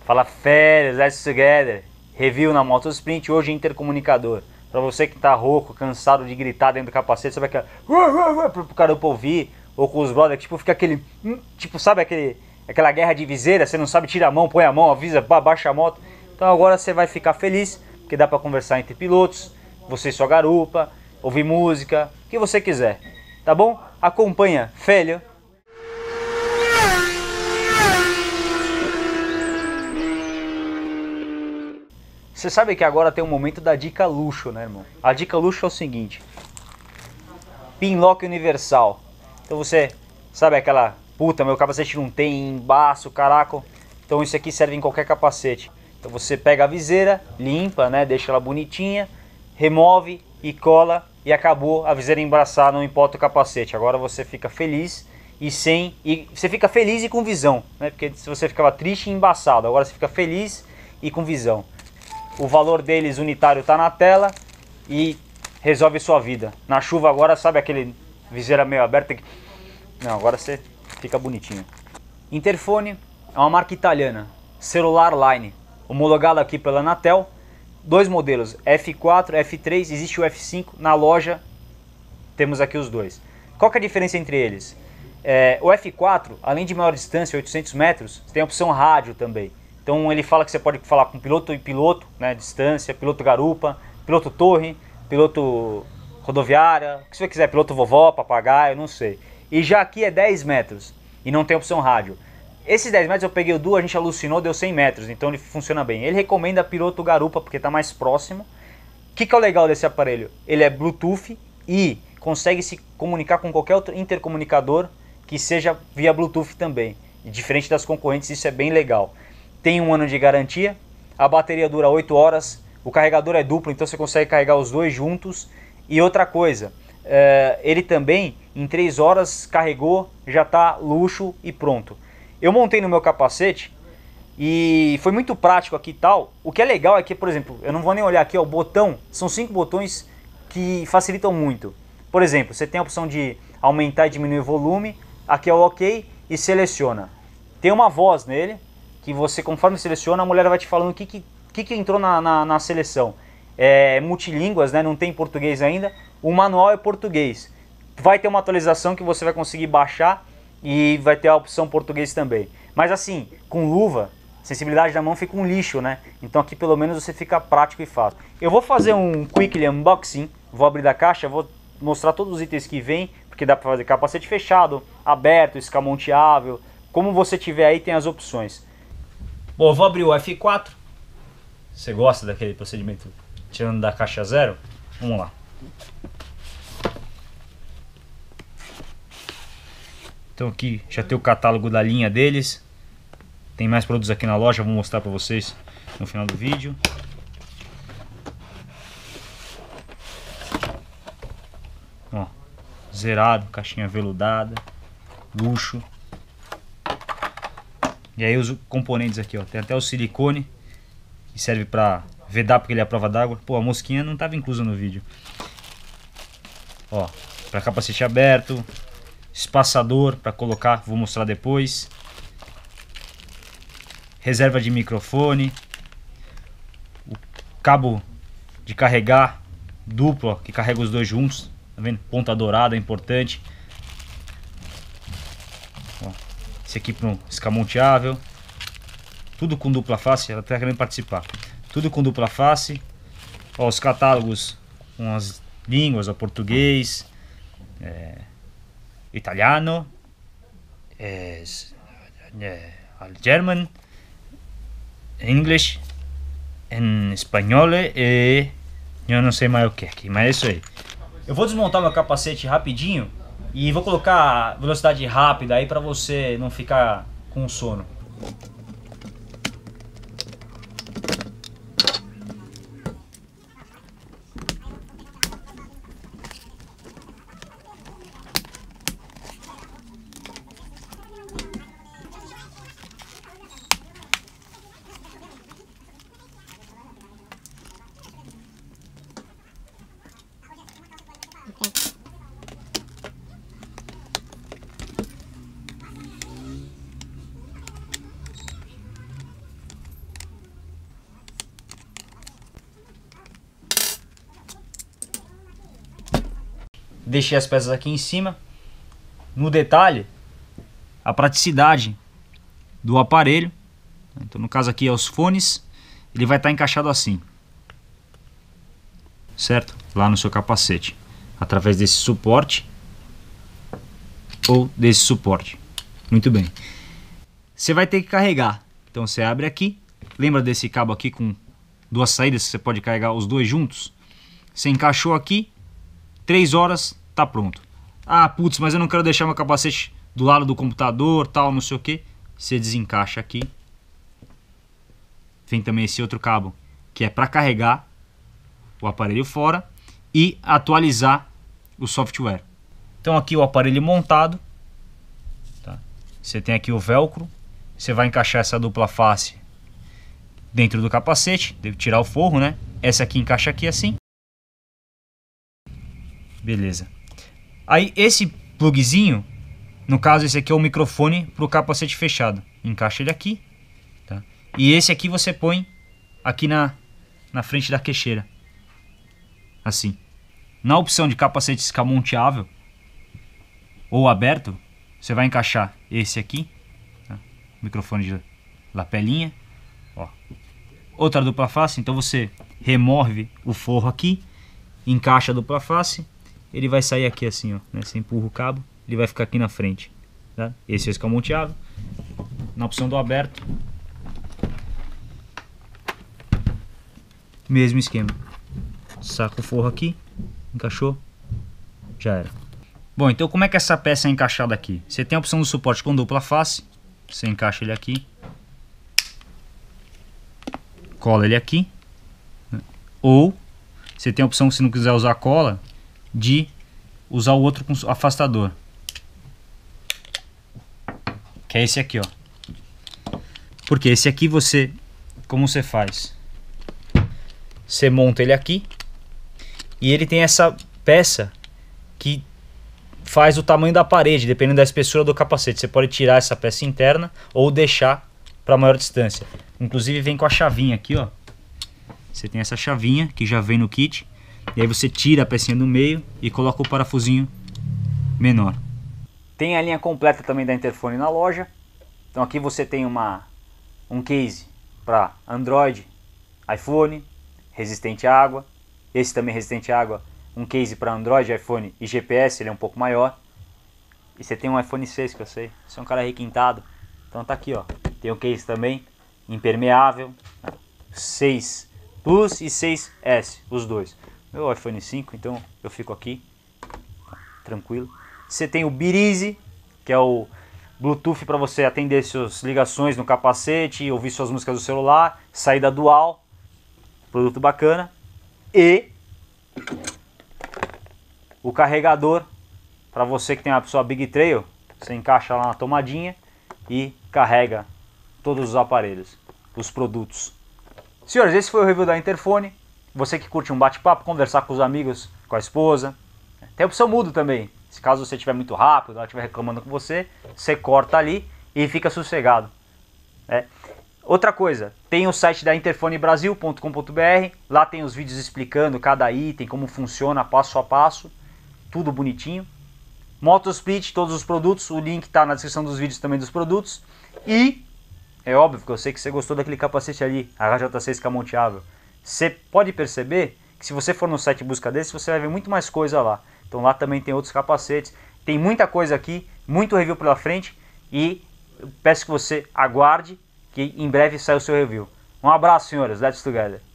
Fala férias, let's together. Review na Moto Sprint, hoje intercomunicador. Pra você que tá rouco, cansado de gritar dentro do capacete, sabe aquela pro garupa ouvir, ou com os brothers, tipo, fica aquele, tipo, sabe aquela guerra de viseira, você não sabe, tira a mão, põe a mão, avisa, baixa a moto. Então agora você vai ficar feliz, porque dá pra conversar entre pilotos, você e sua garupa, ouvir música, o que você quiser, tá bom? Acompanha, filho. Você sabe que agora tem um momento da dica luxo, né, irmão? A dica luxo é o seguinte: Pinlock universal. Então você sabe aquela, puta, meu capacete não tem embaço, caraca. Então isso aqui serve em qualquer capacete. Então você pega a viseira, limpa, né, deixa ela bonitinha, remove e cola e acabou a viseira embraçar, não importa o capacete. Agora você fica feliz e você fica feliz e com visão, né? Porque se você ficava triste e embaçado, agora você fica feliz e com visão. O valor deles unitário está na tela e resolve sua vida. Na chuva agora, sabe aquele viseira meio aberta? Não, agora você fica bonitinho. Interfone é uma marca italiana, Celular Line, homologado aqui pela Anatel. Dois modelos, F4, F3, existe o F5, na loja temos aqui os dois. Qual que é a diferença entre eles? O F4, além de maior distância, 800 metros, tem a opção rádio também. Então ele fala que você pode falar com piloto e piloto, né, distância, piloto garupa, piloto torre, piloto rodoviária, o que você quiser, piloto vovó, papagaio, não sei. E já aqui é 10 metros e não tem opção rádio. Esses 10 metros eu peguei o Duo, a gente alucinou, deu 100 metros, então ele funciona bem. Ele recomenda piloto garupa porque está mais próximo. O que é o legal desse aparelho? Ele é Bluetooth e consegue se comunicar com qualquer outro intercomunicador que seja via Bluetooth também. E diferente das concorrentes, isso é bem legal. Tem 1 ano de garantia, a bateria dura 8 horas, o carregador é duplo, então você consegue carregar os dois juntos. E outra coisa, ele também em 3 horas carregou, já está luxo e pronto. Eu montei no meu capacete e foi muito prático aqui e tal. O que é legal é que, por exemplo, eu não vou nem olhar aqui, ó, o botão, são 5 botões que facilitam muito. Por exemplo, você tem a opção de aumentar e diminuir o volume, aqui é o OK e seleciona. Tem uma voz nele, que você, conforme seleciona, a mulher vai te falando o que entrou na seleção. É multilínguas, né? Não tem português ainda. O manual é português. Vai ter uma atualização que você vai conseguir baixar e vai ter a opção português também. Mas assim, com luva, sensibilidade da mão fica um lixo, né? Então aqui pelo menos você fica prático e fácil. Eu vou fazer um quickly unboxing, vou abrir da caixa, vou mostrar todos os itens que vem, porque dá para fazer capacete fechado, aberto, escamoteável. Como você tiver aí, tem as opções. Bom, eu vou abrir o F4. Você gosta daquele procedimento tirando da caixa zero? Vamos lá. Então aqui já tem o catálogo da linha deles. Tem mais produtos aqui na loja, vou mostrar para vocês no final do vídeo. Ó, zerado, caixinha veludada, luxo. E aí os componentes aqui, ó, tem até o silicone, que serve para vedar porque ele é a prova d'água. Pô, a mosquinha não estava inclusa no vídeo. Ó, para capacete aberto, espaçador para colocar, vou mostrar depois. Reserva de microfone, o cabo de carregar duplo, ó, que carrega os dois juntos, tá vendo? Ponta dourada, é importante. Esse aqui para um escamoteável. Tudo com dupla face, ela está querendo participar. Tudo com dupla face. Ó, os catálogos com as línguas, ó, português, italiano, German, English, em espanhol e eu não sei mais o que aqui, mas é isso aí. Eu vou desmontar meu capacete rapidinho e vou colocar velocidade rápida aí para você não ficar com sono. deixei as peças aqui em cima. No detalhe, a praticidade do aparelho. Então no caso aqui é os fones, ele vai estar encaixado assim, certo? Lá no seu capacete, através desse suporte ou desse suporte. Muito bem. Você vai ter que carregar. Então você abre aqui. Lembra desse cabo aqui com duas saídas que você pode carregar os dois juntos? Você encaixou aqui, 3 horas, tá pronto. Ah, putz, mas eu não quero deixar meu capacete do lado do computador, tal, não sei o que. Você desencaixa aqui. Vem também esse outro cabo, que é para carregar o aparelho fora e atualizar o software. Então aqui o aparelho montado, tá? Você tem aqui o velcro. Você vai encaixar essa dupla face dentro do capacete, deve tirar o forro, né? Essa aqui encaixa aqui assim. Beleza. Aí esse plugzinho, no caso esse aqui é o microfone para o capacete fechado. Encaixa ele aqui, tá? E esse aqui você põe aqui na frente da queixeira. Assim. Na opção de capacete escamoteável ou aberto, você vai encaixar esse aqui, tá? Microfone de lapelinha. Ó. Outra dupla face, então você remove o forro aqui, encaixa a dupla face, ele vai sair aqui assim, ó, né? Você empurra o cabo, ele vai ficar aqui na frente, tá? Esse é o escamoteável. Na opção do aberto, mesmo esquema. Saca o forro aqui, encaixou, já era. Bom, então como é que essa peça é encaixada aqui? Você tem a opção do suporte com dupla face, você encaixa ele aqui, cola ele aqui, né? Ou você tem a opção, se não quiser usar cola, de usar o outro com afastador, que é esse aqui, ó. Porque esse aqui você, como você faz? Você monta ele aqui e ele tem essa peça que faz o tamanho da parede, dependendo da espessura do capacete. Você pode tirar essa peça interna ou deixar para maior distância. Inclusive vem com a chavinha aqui, ó. Você tem essa chavinha que já vem no kit. E aí você tira a pecinha do meio e coloca o parafusinho menor. Tem a linha completa também da Interfone na loja. Então aqui você tem um case para Android, iPhone, resistente à água. Esse também resistente à água. Um case para Android, iPhone e GPS, ele é um pouco maior. E você tem um iPhone 6 que eu sei. Você é um cara requintado. Então tá aqui, ó. Tem o case também, impermeável, 6 Plus e 6S, os dois. Meu iPhone 5, então eu fico aqui, tranquilo. Você tem o Birize, que é o Bluetooth para você atender suas ligações no capacete, ouvir suas músicas do celular, saída dual, produto bacana. E o carregador, para você que tem a sua Big Trail, você encaixa lá na tomadinha e carrega todos os aparelhos, os produtos. Senhores, esse foi o review da Interfone. Você que curte um bate-papo, conversar com os amigos, com a esposa. Tem a opção mudo também. Se caso você estiver muito rápido, ela estiver reclamando com você, você corta ali e fica sossegado. Outra coisa, tem o site da interfonebrasil.com.br. Lá tem os vídeos explicando cada item, como funciona passo a passo. Tudo bonitinho. Motosplit, todos os produtos. O link está na descrição dos vídeos também dos produtos. E é óbvio que eu sei que você gostou daquele capacete ali, a HJ6 escamoteável. Você pode perceber que se você for no site em busca desse, você vai ver muito mais coisa lá. Então lá também tem outros capacetes. Tem muita coisa aqui, muito review pela frente. E eu peço que você aguarde, que em breve sai o seu review. Um abraço, senhores. Let's together.